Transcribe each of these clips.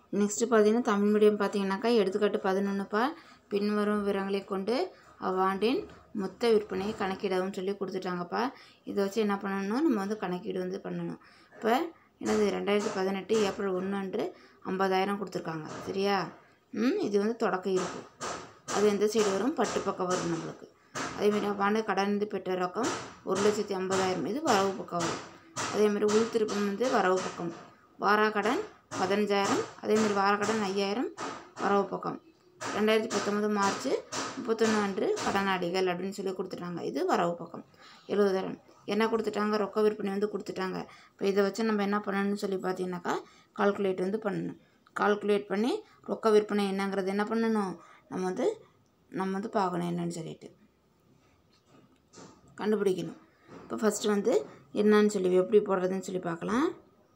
Next பார்த்தீங்கன்னா Tamil medium பார்த்தீங்கன்னாக்கா எடுத்துக்காட்டு 11பா பின்வரும் விவரங்களை கொண்டு அவ்வாண்டின் மொத்த விற்பனையை கணக்கிடவும் சொல்லி கொடுத்துட்டாங்கப்பா. இதை வச்சு என்ன பண்ணணும், நம்ம வந்து கணக்கீடு வந்து பண்ணணும். இப்போ என்னது 2018 ஏப்ரல் 1 அன்று 50,000 கொடுத்துருக்காங்க. சரியா? இது வந்து தொடக்க இருப்பு. அது எந்த சைடு வரும், பட்டு பக்கம் வரும் நம்மளுக்கு. அதேமாதிரி அவ்வாண்டு கடன் பெற்ற ரொக்கம் 1,50,000 இது வரவு பக்கம் வரும். அதேமாதிரி உள் திருப்பம் வந்து வரவு பக்கம். வாரா கடன் 15,000, அதேமாதிரி வார கடன் 5,000 வரவு பக்கம். 2019 மார்ச் 31 அன்று கடனாளிகள் அப்படின்னு சொல்லி கொடுத்துட்டாங்க. இது வரவு பக்கம். 70,000 என்ன கொடுத்துட்டாங்க, ரொக்க விற்பனை வந்து கொடுத்துட்டாங்க. இப்போ இதை வச்சு நம்ம என்ன பண்ணணும்னு சொல்லி பார்த்தீங்கன்னாக்கா கால்குலேட் வந்து பண்ணணும். கால்குலேட் பண்ணி ரொக்க விற்பனை என்னங்கிறது என்ன பண்ணணும், நம்ம வந்து பார்க்கணும் என்னன்னு சொல்லிட்டு கண்டுபிடிக்கணும். இப்போ ஃபஸ்ட்டு வந்து என்னன்னு சொல்லி எப்படி போடுறதுன்னு சொல்லி பார்க்கலாம்.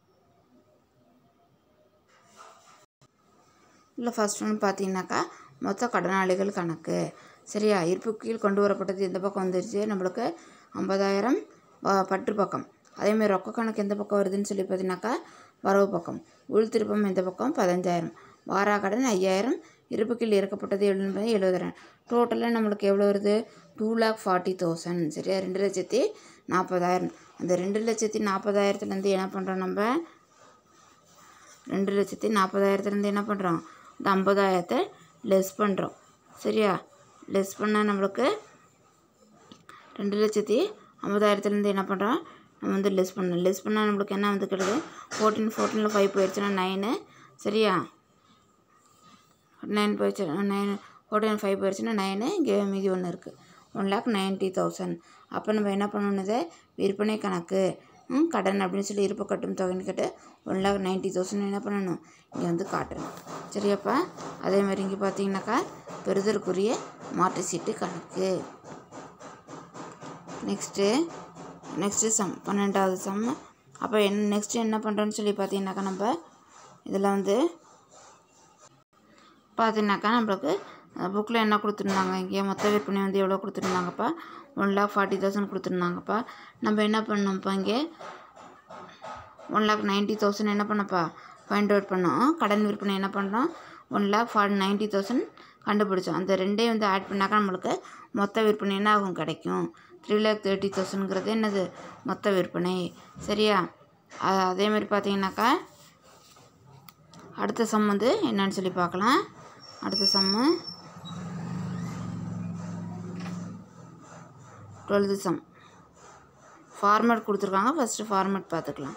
இல்லை ஃபஸ்ட் ஒன்று பார்த்தீங்கன்னாக்கா மொத்த கடனாளிகள் கணக்கு. சரியா? இருப்பு கீழ் கொண்டு வரப்பட்டது எந்த பக்கம் வந்துருச்சு நம்மளுக்கு 50,000 பற்று பக்கம். அதேமாதிரி ரொக்க கணக்கு எந்த பக்கம் வருதுன்னு சொல்லி பார்த்தீங்கன்னாக்கா வரவு பக்கம். உள் திருப்பம் எந்த பக்கம் 15,000, வாரா கடன் 5,000, இருப்பு கீழ் இறக்கப்பட்டது 70,000. டோட்டலாக நம்மளுக்கு எவ்வளோ வருது, 2,40,000. சரியா? 2,40,000. அந்த 2,40,000 என்ன பண்ணுறோம், நம்ம 2,40,000 என்ன பண்ணுறோம், இந்த 50,000 லெஸ் பண்ணுறோம். சரியா? லெஸ் பண்ணால் நம்மளுக்கு 2,50,000 என்ன பண்ணுறோம், நம்ம வந்து லெஸ் பண்ணணும். லெஸ் பண்ணால் நம்மளுக்கு என்ன வந்து கிடையாது, 14 5 போயிடுச்சுன்னா 9. சரியா? 9 போயிடுச்சு, 9 14 5 போயிடுச்சுன்னா 9. இங்கே மீதி ஒன்று இருக்குது, 1,90,000. அப்போ நம்ம என்ன பண்ணணும், இதை விற்பனை கணக்கு கடன் அப்படின்னு சொல்லி இருப்பு கட்டும் தொகைன்னு கேட்டு 1,90,000 என்ன பண்ணணும், இங்கே வந்து காட்டணும். சரியாப்பா? அதே மாதிரி இங்கே பார்த்தீங்கன்னாக்கா பெறுதற்குரிய மாற்று சீட்டு கணக்கு. நெக்ஸ்ட்டு சம் 12வது சம். அப்போ நெக்ஸ்ட்டு என்ன பண்ணுறோன்னு சொல்லி பார்த்தீங்கன்னாக்கா நம்ம இதில் வந்து பார்த்தீங்கன்னாக்கா நம்மளுக்கு புக்கில் என்ன கொடுத்துருந்தாங்க, இங்கே மொத்த விற்பனை வந்து எவ்வளோ கொடுத்துருந்தாங்கப்பா, 1,40,000 கொடுத்துருந்தாங்கப்பா. நம்ம என்ன பண்ணோம்ப்பா, இங்கே 1,90,000 என்ன பண்ணப்பா ஃபைண்ட் அவுட் பண்ணோம். கடன் விற்பனை என்ன பண்ணுறோம், 1,90,000 கண்டுபிடிச்சோம். அந்த ரெண்டையும் வந்து ஆட் பண்ணாக்கா நம்மளுக்கு மொத்த விற்பனை என்ன ஆகும், கிடைக்கும். 3,30,000ங்கிறது என்னது, மொத்த விற்பனை. சரியா? அதே மாதிரி பார்த்தீங்கன்னாக்கா அடுத்த சம் வந்து என்னன்னு சொல்லி பார்க்கலாம். அடுத்த சம்மு 12th சம். ஃபார்மேட் கொடுத்துருக்காங்க. ஃபஸ்ட்டு ஃபார்மேட் பார்த்துக்கலாம்.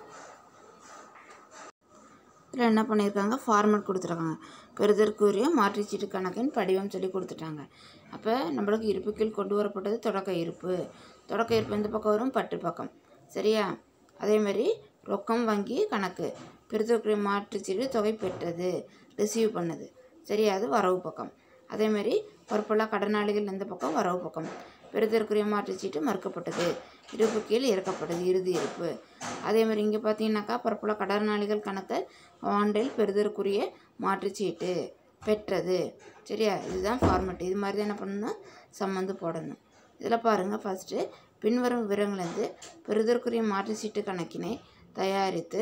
இதில் என்ன பண்ணியிருக்காங்க, ஃபார்மேட் கொடுத்துருக்காங்க. பெறுதற்குரிய மாற்றுச்சீட்டு கணக்கின் படிவம் சொல்லி கொடுத்துட்டாங்க. அப்போ நம்மளுக்கு இருப்பு கீழ் கொண்டு வரப்பட்டது தொடக்க இருப்பு. தொடக்க இருப்பு எந்த பக்கம் வரும், பட்டு பக்கம். சரியா? அதேமாதிரி ரொக்கம் வங்கி கணக்கு. பெறுதற்குரிய மாற்றுச்சீட்டு தொகை பெற்றது, ரிசீவ் பண்ணது. சரியா? அது வரவு பக்கம். அதேமாதிரி பற்பல கடனாளிகள் எந்த பக்கம், வரவு பக்கம். பெறுதற்குரிய மாற்றுச்சீட்டு மறுக்கப்பட்டது, இருப்பு கீழ் இறக்கப்பட்டது, இறுதி இருப்பு. அதேமாதிரி இங்கே பார்த்தீங்கன்னாக்கா பற்பல கடனாளிகள் கணக்கு ஆண்டில் பெறுதற்குரிய மாற்றுச்சீட்டு பெற்றது. சரியா? இதுதான் ஃபார்மேட். இது மாதிரி தான் என்ன பண்ணணும், சம் வந்து போடணும். இதில் பாருங்கள், ஃபஸ்ட்டு பின்வரும் விவரங்களிலிருந்து பெறுதற்குரிய மாற்றுச்சீட்டு கணக்கினை தயாரித்து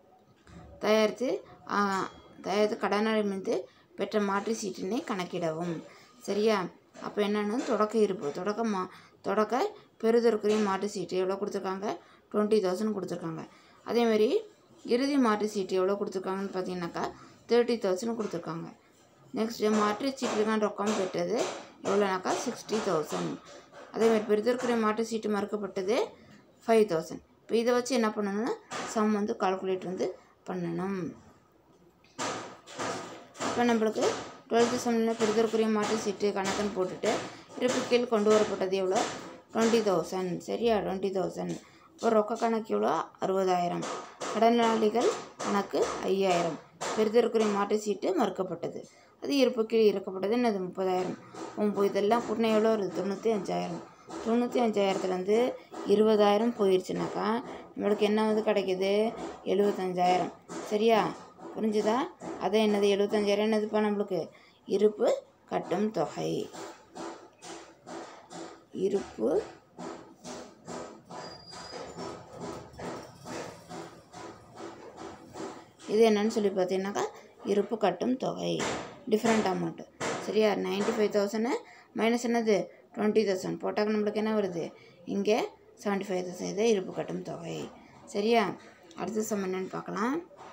கடனாளி மீது பெற்ற மாற்றுச்சீட்டினை கணக்கிடவும். சரியா? அப்போ என்னென்னு தொடக்க இருப்பு, தொடக்க பெறுதற்குரிய மாற்று சீட்டு எவ்வளோ கொடுத்துருக்காங்க, 20,000 கொடுத்துருக்காங்க. அதேமாதிரி இறுதி மாற்று சீட்டு எவ்வளோ கொடுத்துருக்காங்கன்னு பார்த்தீங்கன்னாக்கா 30,000 கொடுத்துருக்காங்க. நெக்ஸ்ட்டு மாற்று சீட்டுக்கான ரொக்கம் பெற்றது எவ்வளோனாக்கா 60,000. அதேமாதிரி பெறுதற்குரிய மாற்று சீட்டு மறுக்கப்பட்டது 5,000. இப்போ இதை வச்சு என்ன பண்ணணும்னா சம் வந்து கால்குலேட் வந்து பண்ணணும். இப்போ நம்மளுக்கு 12th சம்மில் பெறுதற்குரிய மாற்று சீட்டு கணக்குன்னு போட்டுட்டு இருப்பு கீழ் கொண்டு வரப்பட்டது எவ்வளோ, 20,000. சரியா? 20,000. இப்போ ரொக்க கணக்கு எவ்வளோ, 60,000. கடனாளிகள் கணக்கு 5,000. பெறுதற்குரிய மாற்று சீட்டு மறுக்கப்பட்டது, அது இருப்பு கீழ் இறக்கப்பட்டது என்னது 30,000. இதெல்லாம் கூட்டினா எவ்வளோ வருது, 95,000. 95,000த்துலேருந்து 20,000 போயிடுச்சுனாக்கா நம்மளுக்கு என்ன வந்து கிடைக்கிது, 75,000. சரியா? புரிஞ்சுதா? அதை என்னது 75,000 என்னதுப்பா நம்மளுக்கு இருப்பு கட்டும் தொகை. இருப்பு இது என்னன்னு சொல்லி பார்த்தீங்கன்னாக்கா இருப்பு கட்டும் தொகை டிஃப்ரெண்ட் அமௌண்ட்டு. சரியா? 95,000 மைனஸ் என்னது 20,000 போட்டாக்க நம்மளுக்கு என்ன வருது? இங்கே 75,000 இதை இருப்பு கட்டும் தொகை. சரியா? அடுத்த சம் என்னென்னு பார்க்கலாம்.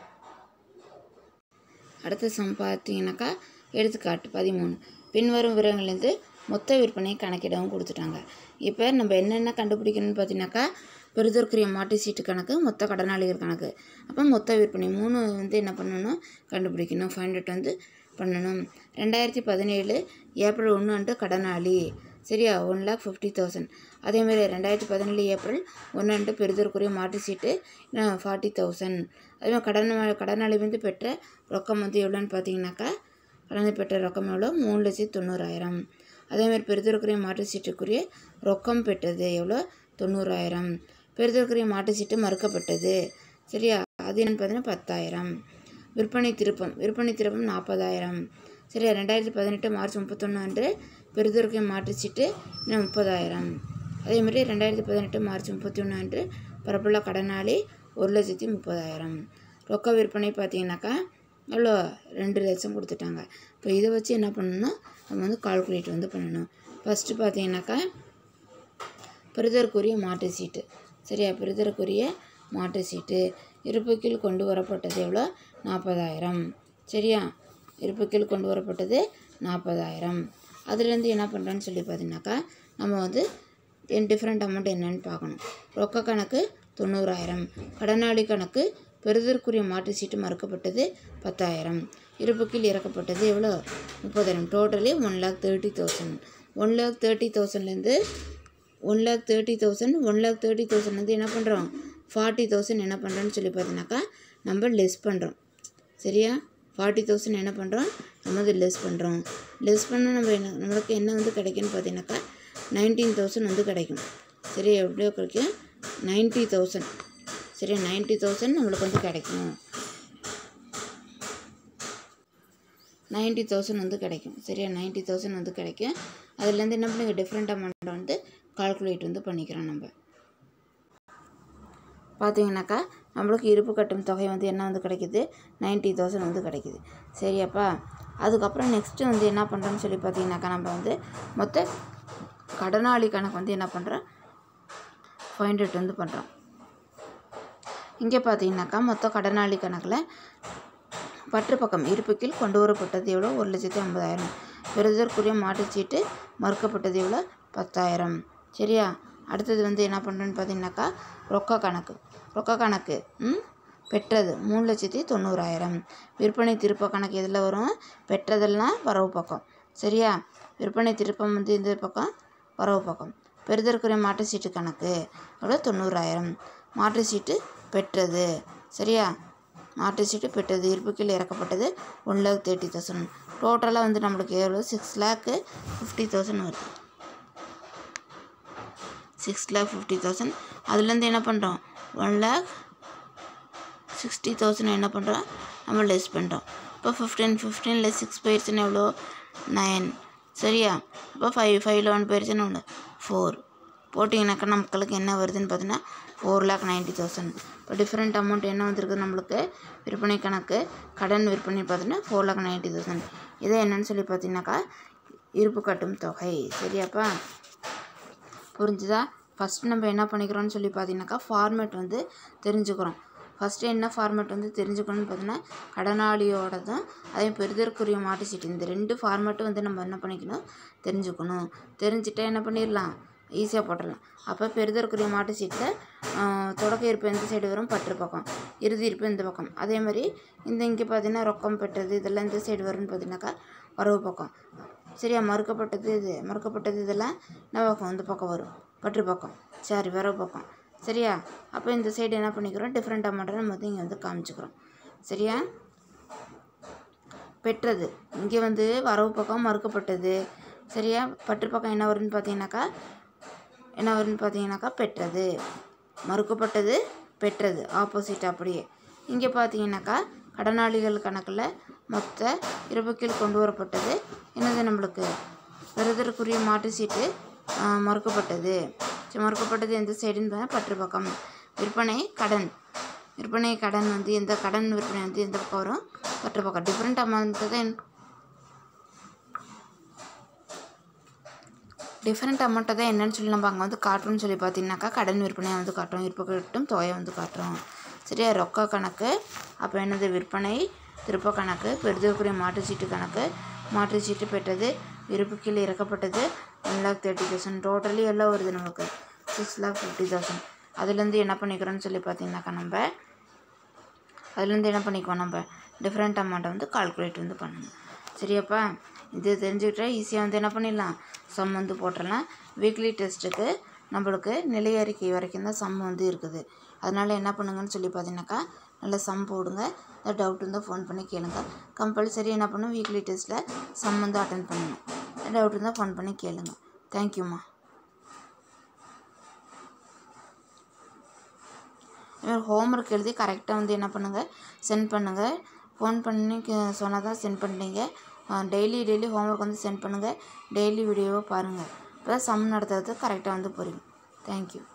அடுத்த சம் பார்த்தீங்கன்னாக்கா எடுத்துக்காட்டு 13 பின்வரும் விவரங்கள்லேருந்து மொத்த விற்பனையை கணக்கிடவும் கொடுத்துட்டாங்க. இப்போ நம்ம என்னென்ன கண்டுபிடிக்கணும்னு பார்த்தீங்கன்னாக்கா பெறுதற்குரிய மாட்டு சீட்டு கணக்கு, மொத்த கடனாளிகள் கணக்கு, அப்போ மொத்த விற்பனை 3 வந்து என்ன பண்ணணும் கண்டுபிடிக்கணும். ஃபைண்ட் அவுட் வந்து பண்ணணும். 2017 ஏப்ரல் 1 அன்று கடனாளி. சரியா? 1,50,000. அதேமாதிரி 2017 ஏப்ரல் 1 அன்று பெறுதற்குரிய மாட்டு சீட்டு 40,000. அதேமாதிரி கடனாளி வந்து பெற்ற ரொக்கம் வந்து எவ்வளோன்னு பார்த்தீங்கன்னாக்கா கடனை பெற்ற ரொக்கம் எவ்வளோ? 3,90,000. அதேமாதிரி பெறுதற்குரிய மாட்டு சீட்டுக்குரிய ரொக்கம் பெற்றது எவ்வளோ? 90,000. பெறுதற்குரிய மாட்டு சீட்டு மறுக்கப்பட்டது. சரியா? அது என்னென்னு பார்த்தீங்கன்னா 10,000. விற்பனை திருப்பம் 40,000. சரியா? 2018 மார்ச் 31 அன்று பெறுதற்குரிய மாட்டு சீட்டு 30,000. அதேமாதிரி 2018 மார்ச் 31 அன்று பரப்புள்ள கடனாளி 1,30,000. ரொக்க விற்பனை பார்த்தீங்கன்னாக்கா எவ்வளோ? 2 லட்சம் கொடுத்துட்டாங்க. இப்போ இதை வச்சு என்ன பண்ணணும்னா நம்ம வந்து கால்குலேட் வந்து பண்ணணும். ஃபஸ்ட்டு பார்த்தீங்கன்னாக்கா பெறுதற்குரிய மாட்டு சீட்டு. சரியா? பெறுதற்குரிய மாட்டு சீட்டு இருப்பு கீழ் கொண்டு வரப்பட்டது எவ்வளோ? 40,000. சரியா? இருப்பு கீழ் கொண்டு வரப்பட்டது 40,000. அதுலேருந்து என்ன பண்ணுறோன்னு சொல்லி பார்த்தீங்கன்னாக்கா நம்ம வந்து டிஃப்ரெண்ட் அமௌண்ட் என்னென்னு பார்க்கணும். ரொக்க கணக்கு 90,000. கடனாளி கணக்கு பெறுதற்குரிய மாட்டு சீட்டு மறுக்கப்பட்டது 10,000. இருப்பு கீழ் இறக்கப்பட்டது எவ்வளோ? 30,000. டோட்டலி 1,30,000. 1,30,000லேருந்து 1,30,000 வந்து என்ன பண்ணுறோம்? 40,000 என்ன பண்ணுறோன்னு சொல்லி பார்த்தீங்கன்னாக்கா நம்ம லெஸ் பண்ணுறோம். சரியா? 40,000 என்ன பண்ணுறோம்? நம்ம வந்து லெஸ் பண்ணுறோம். லெஸ் பண்ணால் நம்மளுக்கு என்ன வந்து கிடைக்குன்னு பார்த்தீங்கன்னாக்கா 19,000 வந்து கிடைக்கும். சரியா? எவ்வளோ கிடைக்கும்? 90,000. சரியா? 90,000 நம்மளுக்கு வந்து கிடைக்கும். 90,000 வந்து கிடைக்கும். சரியா? 90,000 வந்து கிடைக்கும். அதுலேருந்து என்ன பண்ணுங்க டிஃப்ரெண்ட் அமௌண்ட்டை வந்து கால்குலேட் வந்து பண்ணிக்கிறோம். நம்ம பார்த்தீங்கன்னாக்கா நம்மளுக்கு இருப்பு கட்டும் தொகை வந்து என்ன வந்து கிடைக்கிது? 90,000 வந்து கிடைக்கிது. சரியாப்பா? அதுக்கப்புறம் நெக்ஸ்ட்டு வந்து என்ன பண்ணுறோன்னு சொல்லி பார்த்தீங்கன்னாக்கா நம்ம வந்து மொத்த கடனாளி கணக்கு வந்து என்ன பண்ணுறோம்? ஃபைண்ட் அவுட் வந்து பண்ணுறோம். இங்கே பார்த்தீங்கன்னாக்கா மொத்த கடனாளி கணக்கில் பற்று பக்கம் இருப்பு கீழ் கொண்டு வரப்பட்டது எவ்வளோ? 1,50,000. பெறுதற்குரிய மாட்டுச்சீட்டு மறுக்கப்பட்டது எவ்வளோ? 10,000. சரியா? அடுத்தது வந்து என்ன பண்ணுறோன்னு பார்த்தீங்கன்னாக்கா ரொக்க கணக்கு பெற்றது 3,90,000. விற்பனை திருப்ப கணக்கு எதில் வரும்? பெற்றதெல்லாம் வரவு பக்கம். சரியா? விற்பனை திருப்பம் வந்து இந்த பக்கம் வரவு பக்கம். பெறுதற்குரிய மாட்டு சீட்டு கணக்கு எவ்வளோ? 90,000. மாட்டு சீட்டு பெற்றது. சரியா? மாட்டு சீட்டு பெற்றது இருப்பு கீழ் இறக்கப்பட்டது 1,30,000. டோட்டலாக வந்து நம்மளுக்கு எவ்வளோ? 6,50,000 வருது. 6,50,000. அதுலேருந்து என்ன பண்ணுறோம்? 1,60,000 என்ன பண்ணுறோம்? நம்ம லெஸ் பண்ணுறோம். இப்போ 15 லெஸ் 6 போயிடுச்சுன்னா எவ்வளோ? 9. சரியா? இப்போ 5 1 போயிடுச்சுன்னா எவ்வளோ? 4 போட்டிங்கனாக்கா மக்களுக்கு என்ன வருதுன்னு பார்த்தீங்கன்னா 4,90,000. இப்போ டிஃப்ரெண்ட் அமௌண்ட் என்ன வந்திருக்கு நம்மளுக்கு? விற்பனை கணக்கு கடன் விற்பனை பார்த்தீங்கன்னா 4,90,000. இதை என்னன்னு சொல்லி பார்த்தீங்கன்னாக்கா இருப்பு கட்டும் தொகை. சரியாப்பா? புரிஞ்சுதா? ஃபஸ்ட்டு நம்ம என்ன பண்ணிக்கிறோம்னு சொல்லி பார்த்தீங்கன்னாக்கா ஃபார்மேட் வந்து தெரிஞ்சுக்கிறோம். ஃபஸ்ட்டு என்ன ஃபார்மேட் வந்து தெரிஞ்சுக்கணும்னு பார்த்தீங்கன்னா கடனாளியோட தான் அதே பெறுதற்குரிய மாட்டு சீட்டு இந்த 2 ஃபார்மேட்டும் வந்து நம்ம என்ன பண்ணிக்கணும்? தெரிஞ்சுக்கணும். தெரிஞ்சுட்டா என்ன பண்ணிடலாம்? ஈஸியாக போட்டுடலாம். அப்போ பெறுதற்குரிய மாட்டு சீட்டில் தொடக்க இருப்பு எந்த சைடு வரும்? பற்று பக்கம். இறுதி இருப்பு இந்த பக்கம். அதே மாதிரி இங்கே பார்த்தீங்கன்னா ரொக்கம் பெற்றது இதெல்லாம் இந்த சைடு வரும்னு பார்த்தீங்கன்னாக்கா வரவு பக்கம். சரியா? மறுக்கப்பட்டது இதெல்லாம் என்ன பக்கம்? இந்த பக்கம் வரும். பற்று பக்கம். சரி, வரவு பக்கம். சரியா? அப்போ இந்த சைடு என்ன பண்ணிக்கிறோம்? டிஃப்ரெண்ட் அமௌண்ட்டை நம்ம வந்து இங்கே வந்து காமிச்சிக்கிறோம். சரியா? பெற்றது இங்கே வந்து வரவு பக்கம் மறுக்கப்பட்டது. சரியா? பற்று பக்கம் என்ன வரும்னு பார்த்தீங்கன்னாக்கா பெற்றது. மறுக்கப்பட்டது பெற்றது ஆப்போசிட். அப்படியே இங்கே பார்த்தீங்கன்னாக்கா கடனாளிகள் கணக்கில் மொத்த இருப்பு கீழ் கொண்டு வரப்பட்டது என்னது நம்மளுக்கு? பெறுதற்குரிய மாட்டு சீட்டு மறுக்கப்பட்டது. மறுக்கப்பட்டது எந்த சைடுன்னு பார்த்தா பற்று பக்கம். விற்பனை கடன் விற்பனை கடன் வந்து எந்த கடன் விற்பனை வந்து எந்த பக்கம் வரும், கட்டுற பக்கம். டிஃப்ரெண்ட் அமௌண்ட்டு தான் என்னன்னு சொல்லி நம்ம அங்கே வந்து காட்டுறோம்னு சொல்லி பார்த்தீங்கன்னாக்கா கடன் விற்பனையை வந்து காட்டுறோம், இருப்பு கட்டும் தொகையை வந்து காட்டுறோம். சரியா? ரொக்க கணக்கு, அப்போ என்னது விற்பனை, திருப்ப கணக்கு, பெறுதற்குரிய மாற்றுச்சீட்டு கணக்கு, மாற்றுச்சீட்டு பெற்றது, இருப்பு கீழே இறக்கப்பட்டது 1,30,000, டோட்டலி எல்லாம் வருது நமக்கு 6,50,000. அதுலேருந்து என்ன பண்ணிக்கிறோன்னு சொல்லி பார்த்தீங்கன்னாக்கா நம்ம டிஃப்ரெண்ட் அமௌண்ட்டை வந்து கால்குலேட் வந்து பண்ணணும். சரியாப்பா? இது தெரிஞ்சுக்கிட்டா ஈஸியாக வந்து என்ன பண்ணிடலாம், சம் வந்து போட்டுடலாம். வீக்லி டெஸ்ட்டுக்கு நம்மளுக்கு நிலை அறிக்கை வரைக்கும் தான் சம் வந்து இருக்குது. அதனால் என்ன பண்ணுங்கன்னு சொல்லி பார்த்தீங்கன்னாக்கா நல்லா சம் போடுங்க. ஏதாவது டவுட் இருந்தால் ஃபோன் பண்ணி கேளுங்க. கம்பல்சரி என்ன பண்ணணும், வீக்லி டெஸ்ட்டில் சம் வந்து அட்டன் பண்ணணும். டவுட் இருந்தால் ஃபோன் பண்ணி கேளுங்க. தேங்க்யூம்மா. ஹோம்ஒர்க் எழுதி கரெக்டாக வந்து என்ன பண்ணுங்கள், சென்ட் பண்ணுங்கள். ஃபோன் பண்ணி சொன்னால் தான் சென்ட் பண்ணுறீங்க. டெய்லி ஹோம்ஒர்க் வந்து சென்ட் பண்ணுங்கள். டெய்லி வீடியோவை பாருங்கள். இப்போ தான் சம் நடத்துறது கரெக்டாக வந்து புரியும். தேங்க்யூ.